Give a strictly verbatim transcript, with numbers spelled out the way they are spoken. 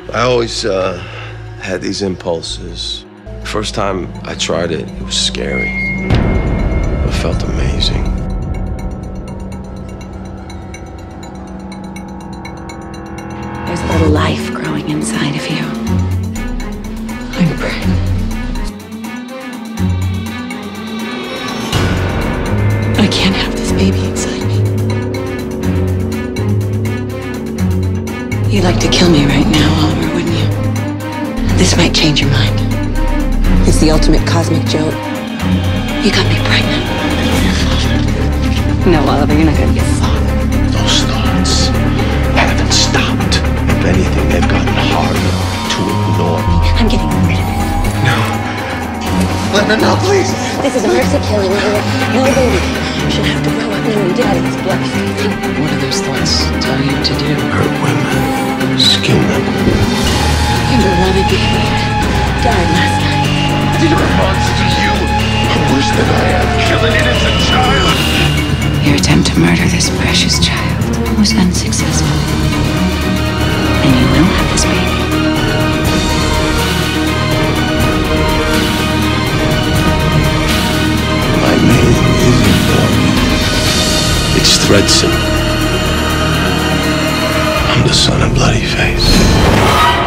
I always uh, had these impulses. First time I tried it, it was scary. It felt amazing. There's a little life growing inside of you. I'm pregnant. I can't have this baby inside me. You'd like to kill me right now, Oliver, wouldn't you? This might change your mind. It's the ultimate cosmic joke. You got me pregnant. No, Oliver, you're not gonna get father. Those thoughts haven't stopped. If anything, they've gotten harder to ignore. I'm getting rid of it. No. Linda, no, please. This is a mercy killing, Oliver. No baby should have to grow up knowing daddy's blood. What do those thoughts tell you to do? Hurt women. Skin them. Your beloved baby died last night. These are monsters to you. I'm worse than I am. Kill an innocent child. Your attempt to murder this precious child was unsuccessful. And you will have this baby. My name isn't Norman. It's Thredson. I'm the son of Bloodyface.